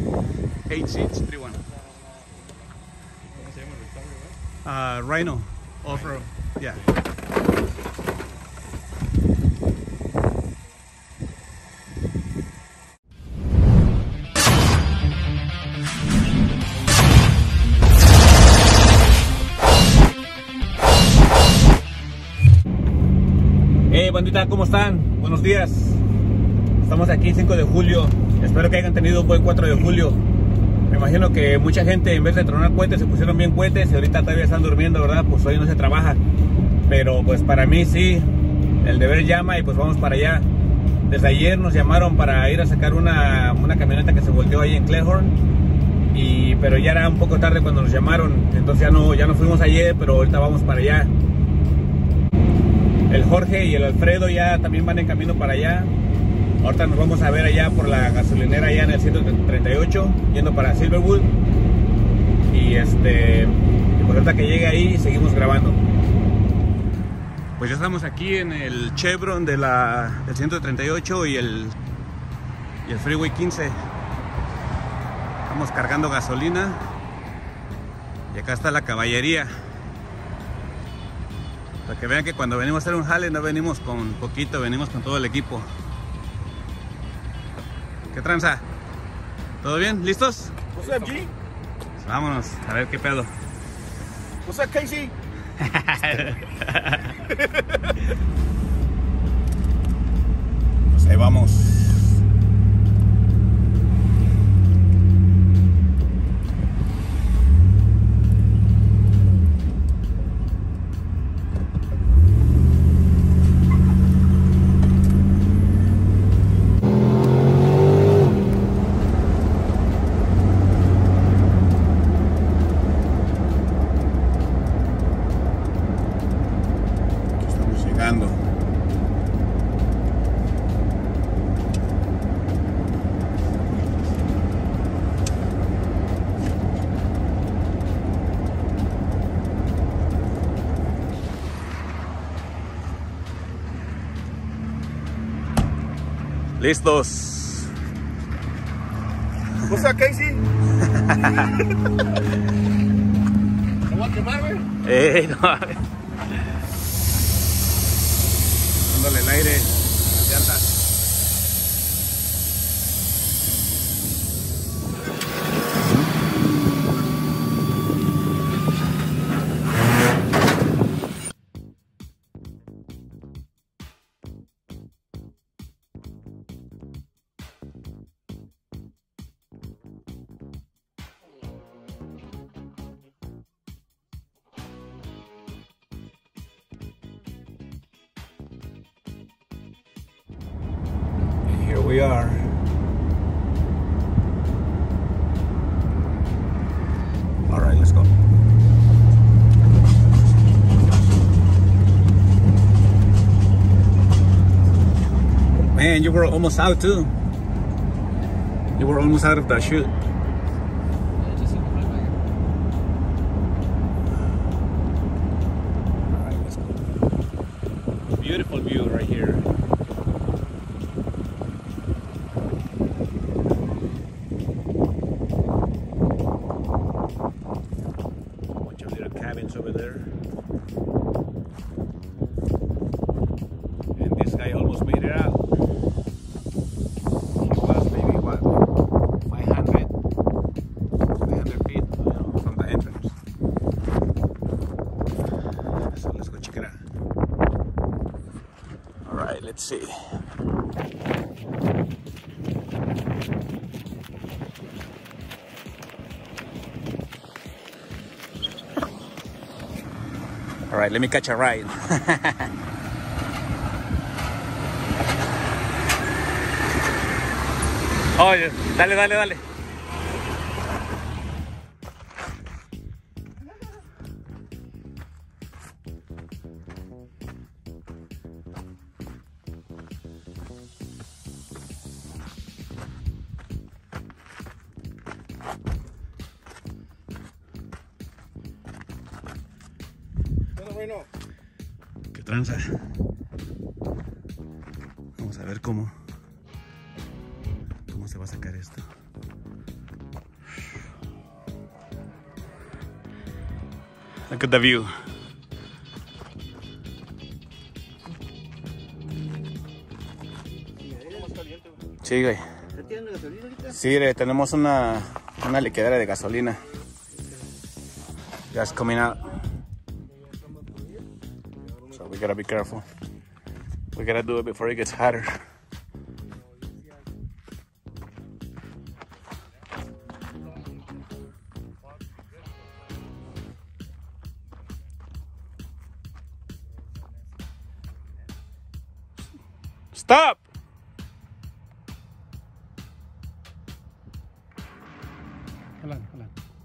8 seats, 3-1. Rhino, off-road, yeah. Hey bandita, ¿cómo están? Buenos días. Estamos aquí 5 de julio. Espero que hayan tenido un buen 4 de julio. Me imagino que mucha gente en vez de tronar cohetes se pusieron bien cohetes y ahorita todavía están durmiendo, ¿verdad? Pues hoy no se trabaja. Pero pues para mí sí, el deber llama y pues vamos para allá. Desde ayer nos llamaron para ir a sacar una camioneta que se volteó ahí en Cleghorn. Pero ya era un poco tarde cuando nos llamaron. Entonces ya no fuimos ayer, pero ahorita vamos para allá. El Jorge y el Alfredo ya también van en camino para allá. Ahorita nos vamos a ver allá por la gasolinera allá en el 138, yendo para Silverwood. Y pues ahorita que llegue ahí seguimos grabando. Pues ya estamos aquí en el Chevron del 138 y el Freeway 15. Estamos cargando gasolina. Y acá está la caballería. Para que vean que cuando venimos a hacer un jale no venimos con poquito, venimos con todo el equipo. ¿Qué tranza? ¿Todo bien? ¿Listos? What's up, G? Vámonos, a ver qué pedo. What's up, Casey? Pues ahí vamos. Listos. What's up, Casey? ¿Me voy a quemar, güey? No. Dándole el aire, las llantas. Here we are. All right, let's go. Man, you were almost out too. You were almost out of that chute. All right, let's go. Beautiful view right here. Cabins over there, and this guy almost made it out. He was maybe what, 500 feet, from the entrance. So let's go check it out. All right, let's see. All right, let me catch a ride. Oh, dale. Bueno. ¿Qué tranza? Vamos a ver cómo se va a sacar esto. Look at the view. Sí, güey. ¿Estás tirando gasolina ahorita? Sí, tenemos una liquidera de gasolina. Just coming out. So we gotta be careful. We gotta do it before it gets hotter. Stop! Hold on.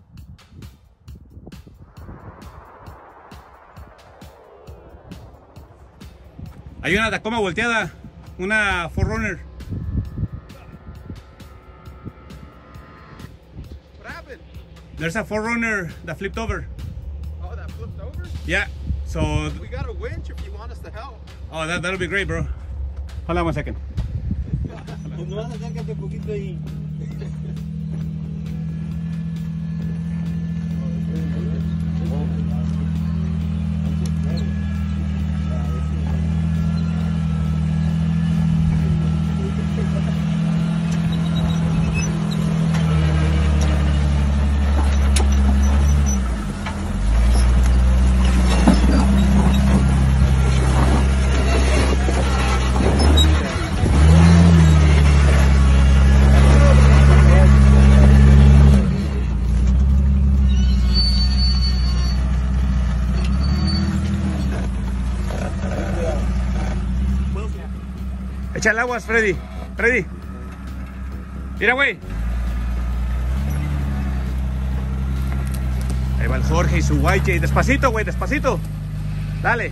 Hay una Tacoma volteada, una 4Runner. What happened? There's a 4Runner that flipped over. Oh, that flipped over? Yeah, so... We got a winch if you want us to help. Oh, that'll be great, bro. Hold on 1 second. Pues nomás acércate un poquito ahí. Echa el aguas, Freddy. Freddy. Mira, güey. Ahí va el Jorge y su YJ. Despacito, güey, despacito. Dale.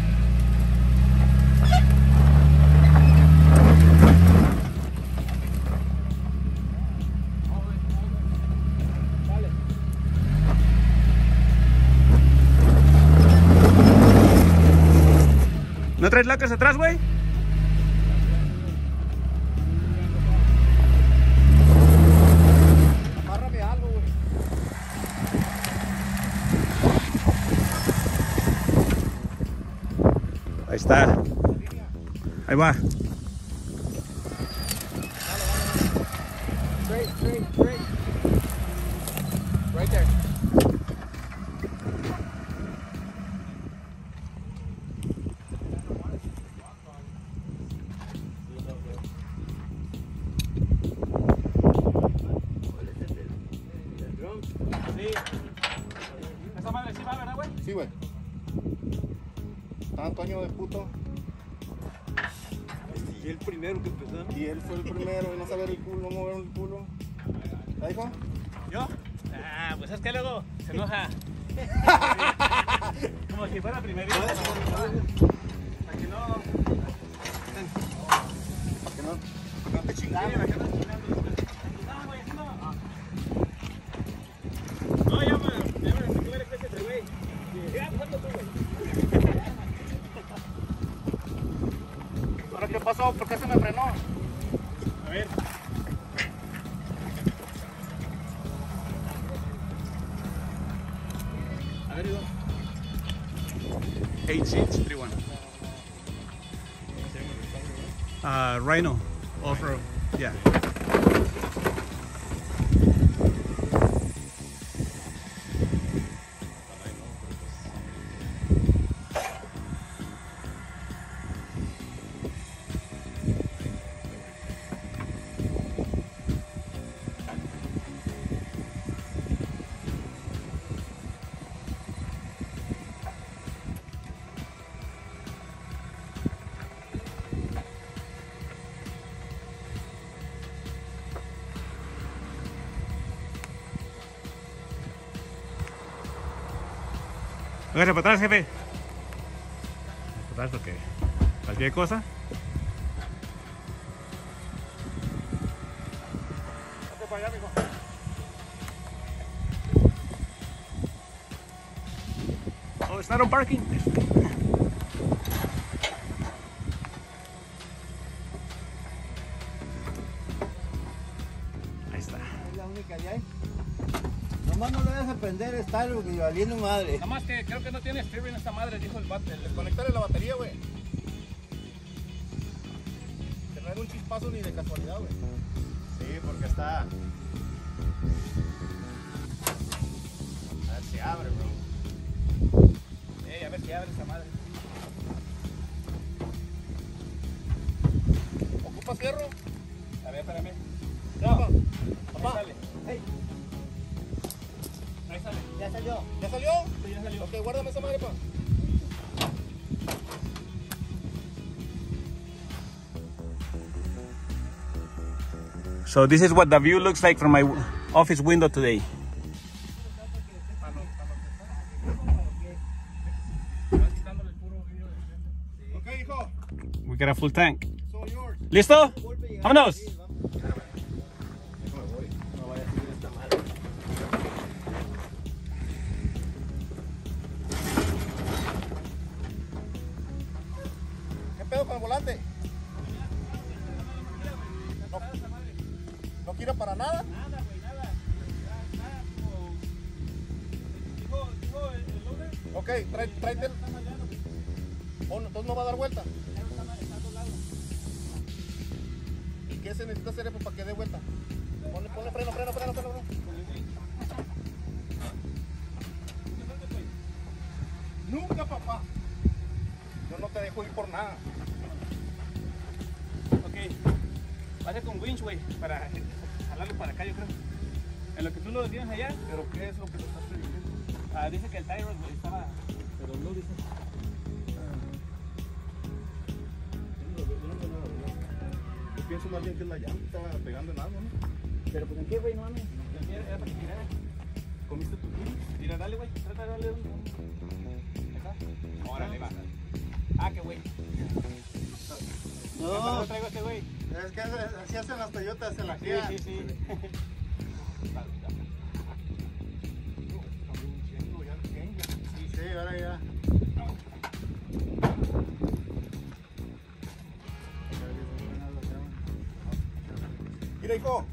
¿No traes lacas atrás, güey? Amárrame algo, güey. Ahí está. Ahí va. Straight. Right there. Esa madre sí va, ¿verdad, güey? Sí, güey. Está Antonio de puto. Y el primero que empezó. Y él fue el primero y no saber el culo, no mover el culo. ¿Ahí, hijo? ¿Yo? Ah, pues es que luego se enoja. Como si fuera primerito. Para que no... Que no. No te chingas. No, güey, así no. No, ya me tuve el especie de güey. Ya, ¿cuánto tú, güey? ¿Ahora qué pasó? ¿Por qué se me frenó? A ver. A ver, Ido. 8631. Rhino. Off-road. Yeah. Hágase para atrás, jefe. Para atrás porque cualquier cosa. Hazte para allá, mijo. Oh, it's not on parking. Ahí está. Es la única de ahí. Nomás no le dejes aprender a estar porque valiendo madre. Nada más que creo que no tiene steering esta madre, dijo el vato. Desconectarle la batería, güey. Que no era un chispazo ni de casualidad, güey. Sí, porque está... A ver si abre, bro. A ver si abre esa madre. ¿Ocupa fierro? A ver, espérame. No. Ahí Papá, sale. Ahí sale. Ya salió. ¿ya salió? Sí, ya salió. Ok, guárdame esa madre, pa. So this is what the view looks like from my office window today. Ok, hijo. We got a full tank. So yours. ¿Listo? ¡Vámonos! No vaya a subir esta madre. ¿Qué pedo con el volante? ¿No gira para nada? Nada, güey, nada. Dijo el loader. Ok, tráete el... Oh, no, entonces no va a dar vuelta. ¿Y qué se necesita hacer para que dé vuelta? Ponle freno. Nunca, papá. Yo no te dejo ir por nada. Ok. Va a ser con winch, güey, para jalarlo para acá, yo creo. En lo que tú lo tienes allá. ¿Pero qué es lo que te estás pidiendo? Dice que el tire rod, güey, estaba... Pero no dice... Yo pienso más bien que es la llanta, estaba pegando en algo, ¿no? ¿Pero por qué, güey? No mames. Era para que tirara. ¿Comiste tu tiro? Tira, dale, güey. Trata de darle un... ¿Acá? Órale, va. Qué güey. No, No traigo a este güey. es que así hacen las Toyotas en la Sí, Kia. sí, sí. Sí, ahora ya. Mira, hijo.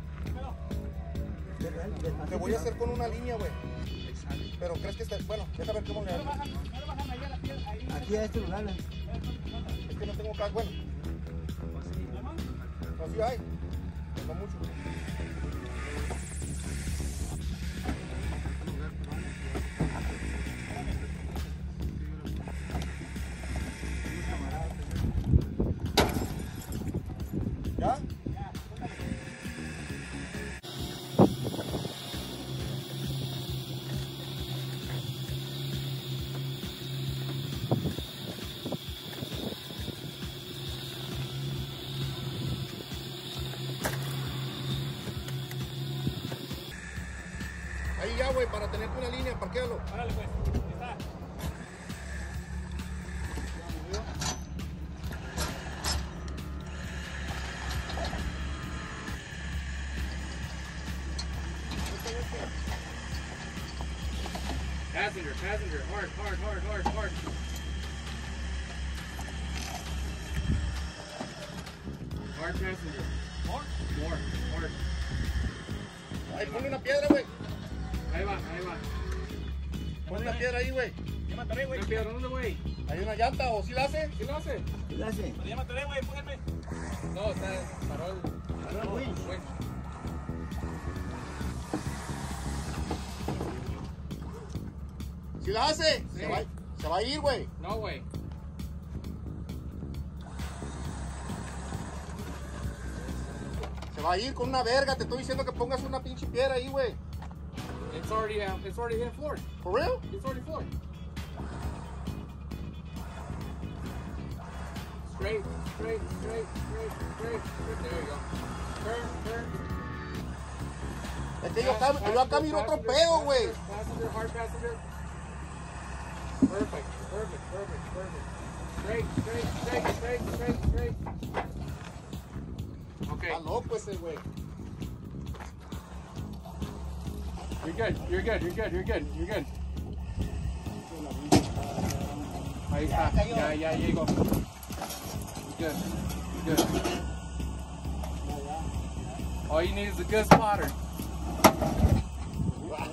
Te voy a hacer con una línea, güey. Pero crees que está... Bueno, déjame ver cómo le hago. Aquí a este lugar. Es que no tengo cash, bueno. No, sí hay. No mucho. ¿Ya? Ahí ya, güey, para tenerte una línea, parquéalo. Órale, pues. Ahí está. Passenger, hard. Hard passenger. More, hard. Ahí, ponle una piedra, güey. Ahí va. Ponle una piedra ahí, güey. Ya me atoré, güey. ¿Dónde, güey? ¿Hay una llanta o sí la hace? ¿Sí lo hace? ¿Qué le hace? Ya me atoré, güey, pónganme. No, está paró el winch. winch. ¿Sí la hace? Sí. Se va a ir, güey. No, güey. Se va a ir con una verga. Te estoy diciendo que pongas una pinche piedra ahí, güey. It's already hit floor. ¿For real? It's already floored. Straight. There you go. Turn. Es que yo acá miro otro pedo, güey. Passenger, hard passenger. Perfect. Straight. Okay. Está loco ese, güey. You're good. Ahí está. Ya llegó. Good. All you need is a good spotter.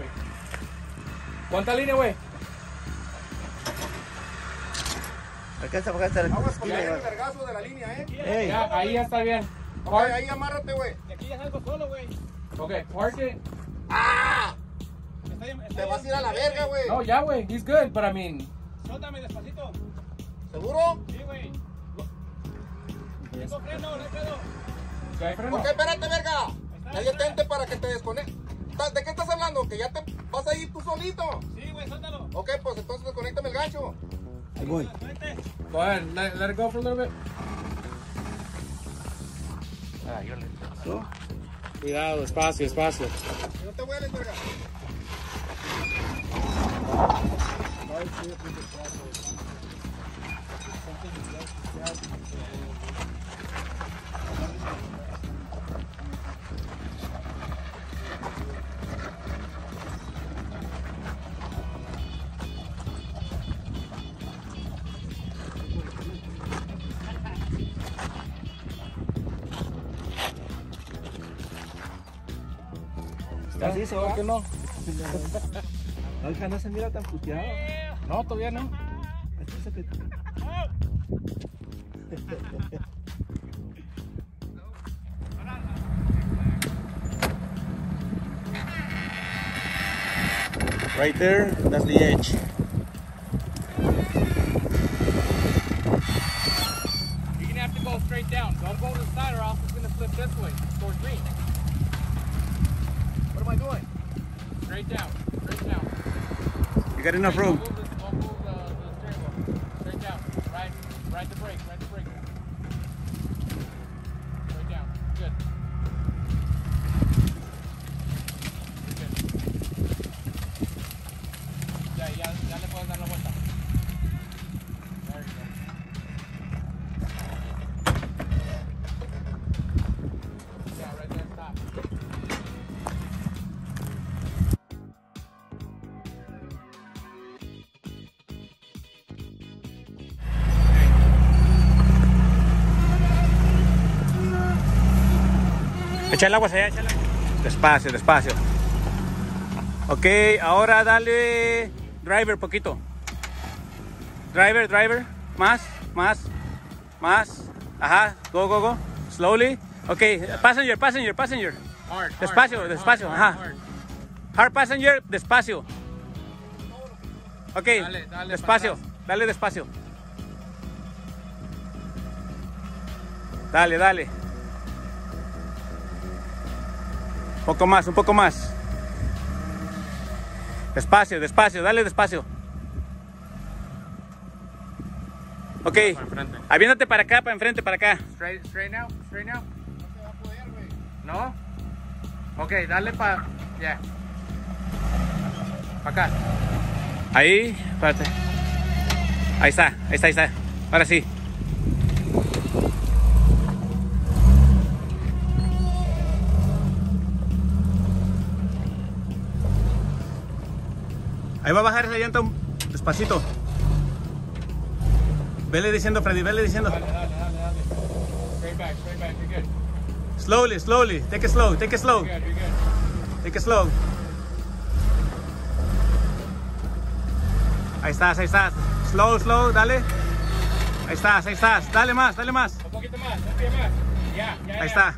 güey. ¿Cuánta línea, güey? Alcanza a bajar hasta Aguas la con esquina. el vergazo de la línea, Ey. Ya, ahí ya está bien. Ok, Park. ahí amárrate, güey. Y aquí ya salgo solo, güey. Ok, park it. Te vas a ir a la verga, güey. No, ya, güey. He's good, but I mean. Suéltame despacito. ¿Seguro? Sí, güey. Tengo freno, no hay pedo. ¿Ya hay freno? Ok, espérate, verga. Ya detente para que te desconectes. ¿De qué estás hablando? ¿Que ya te vas a ir tú solito? Sí, güey, suéltalo. Ok, pues entonces desconéctame el gancho. Ahí voy. Vente. Go ahead, let it go for a little bit. Cuidado, espacio, espacio. Que no te vueles, verga. Así se va. ¿Por qué no? Alja, no se mira tan puteado. No, todavía no. Así se que- Right there, that's the edge. You're gonna have to go straight down. Don't go to the side or else it's gonna flip this way towards green. What am I doing? Straight down. Straight down. You got enough room. Don't move the steering wheel. Straight down. Ride the brake. Ride the brake. Straight down. Good. Good. Ya le puedes dar la vuelta. There you go. Yeah, right there, stop. Echa el agua hacia allá, échale. Despacio, despacio. Ok, ahora dale driver poquito. Driver. Más. Ajá, go. Slowly. Ok, passenger. Hard. Despacio, despacio, ajá. Hard passenger, despacio. Ok, Dale despacio, para atrás. dale despacio. Dale. Un poco más. Despacio, dale despacio. Ok, Para enfrente. aviéntate para acá, para enfrente, para acá. Straight now. No se va a poder, güey. ¿No? Ok, dale para... Ya. Para acá. Ahí, espérate. Ahí está. Ahora sí. Ahí va a bajar esa llanta despacito. Vele diciendo, Freddy, Dale. Straight back, you're good. Slowly. Take it slow. You're good. Take it slow. Ahí estás. Slow, dale. Ahí estás. Dale más. Un poquito más, un pie más. Ya. Ahí está.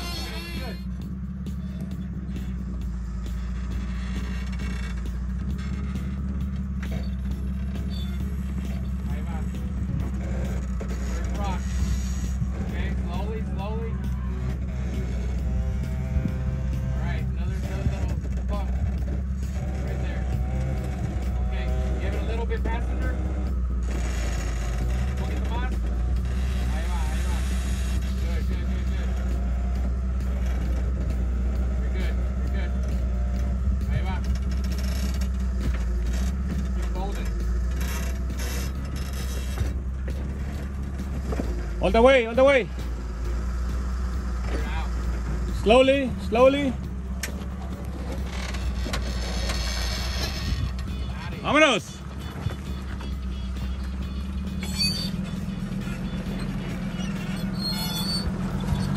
Ahí va. Rock. Okay, slowly. Alright, another little bump. Right there. Okay, give it a little bit passenger. Un poquito más. Ahí va. Good. You're good. Ahí va. Keep holding. All the way. You're out. Slowly. Vámonos.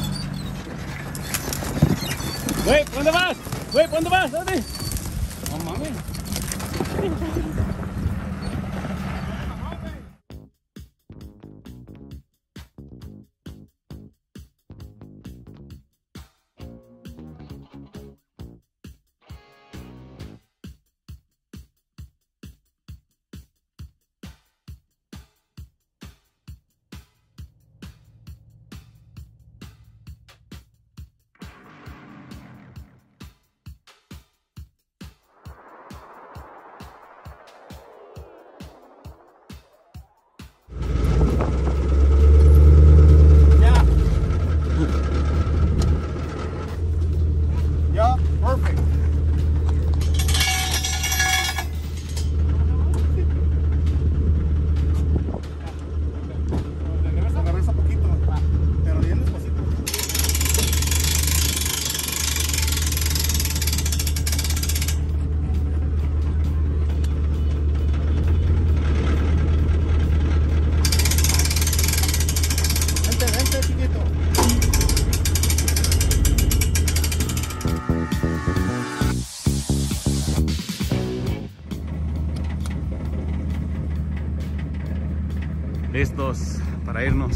Güey, ¿dónde vas? ¿Dónde? No mames. Listos para irnos.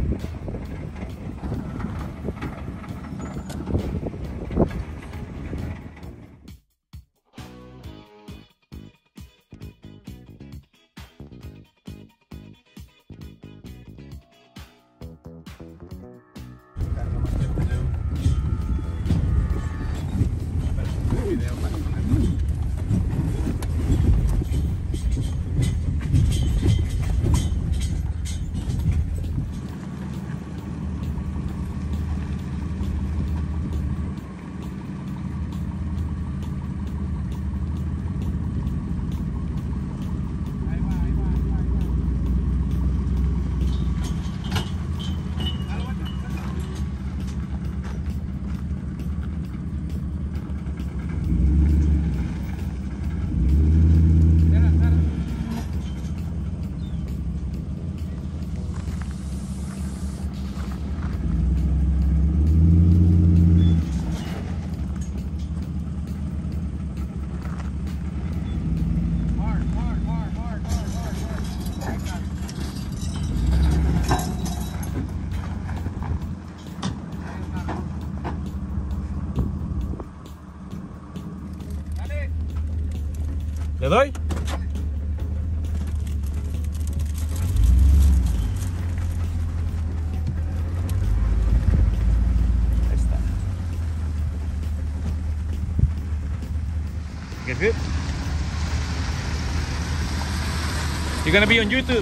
¿Le doy? Ahí está. Get good? You're gonna be on YouTube.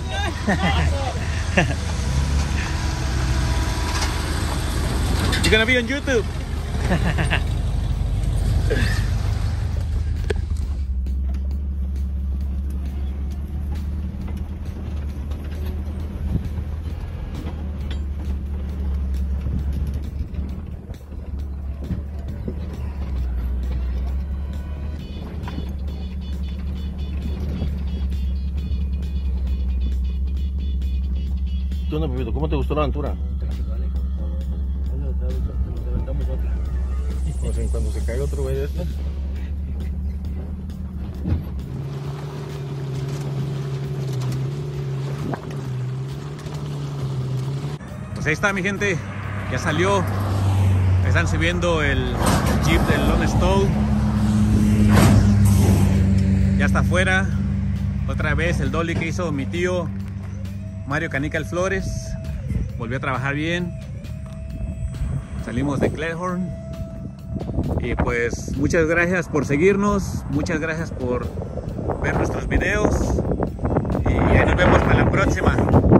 You're gonna be on YouTube. ¿Qué onda, Pepito? ¿Cómo te gustó la aventura? Pues en cuando se caiga otro güey de estos. Pues ahí está, mi gente, ya salió. Están subiendo el Jeep del Lone Star. Ya está afuera. Otra vez el dolly que hizo mi tío Mario Canical Flores volvió a trabajar bien. Salimos de Cleghorn. Y pues muchas gracias por seguirnos, muchas gracias por ver nuestros videos y ahí nos vemos para la próxima.